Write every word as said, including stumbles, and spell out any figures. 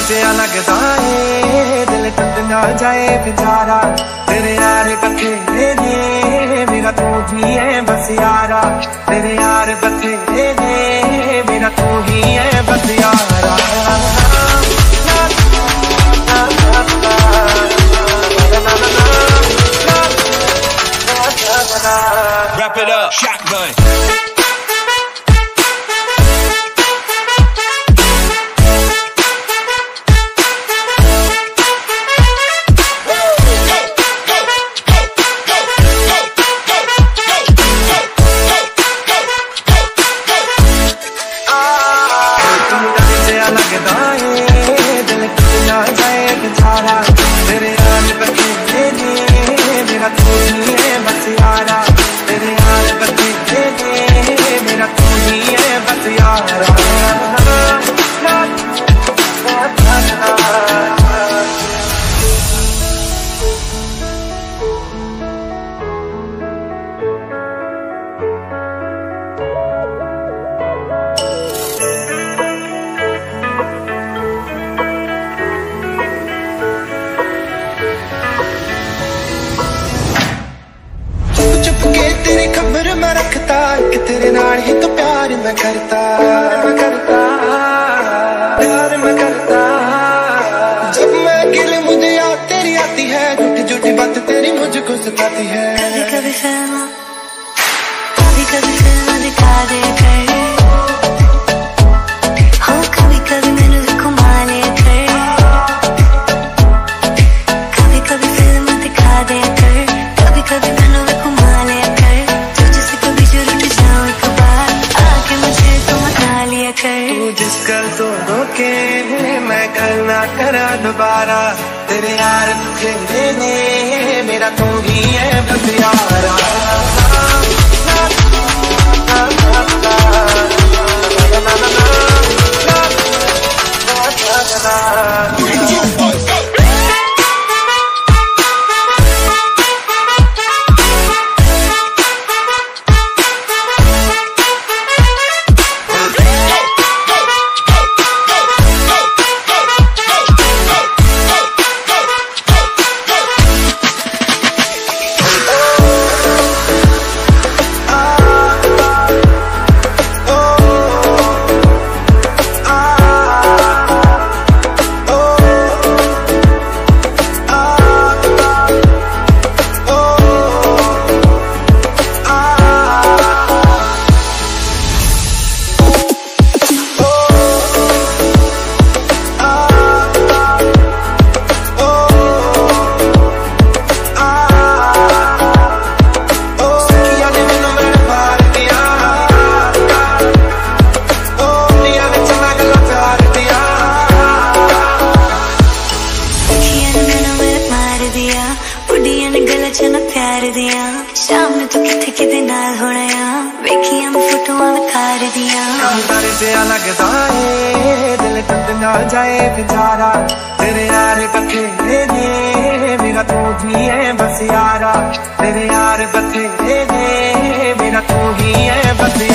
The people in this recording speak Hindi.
जिया लगदा है दिल टूट ना जाए बेचारा, तेरे यार बथेरे ने मेरा तू ही है बस यारा, तेरे यार बथेरे ने मेरा तू ही है बस यारा। Wrap it up, shotgun. तेरी खबर मैं रखता कि तेरे नाल ही तो प्यार मैं करता, मैं करता प्यार मैं करता। जब मैं अकेले मुझे याद तेरी आती है, झूठी झूठी बात तेरी मुझको सताती है। कभी कभी फिल्म कभी कभी फिल्म दिखा दे कर, हो कभी कभी मैंने भी घुमा ले कर, कभी कभी फिल्म दिखा दे कर, कभी कभी मैंने भी घुमा ले कर। तू जिस कर तो रोके मैं करना करा दोबारा, तेरे यार तेरे ने मेरा तू ही है बस यारा। शाम में तो किथे किथे नाल होना आ, वेखियां मैं फोटोआं विखार दियां। अंदर जिया लगदा है दिल टूट ना जाए बेचारा, तेरे यार बथेरे ने मेरा तू ही है बस यारा, तेरे यार बथेरे ने मेरा तू ही है बस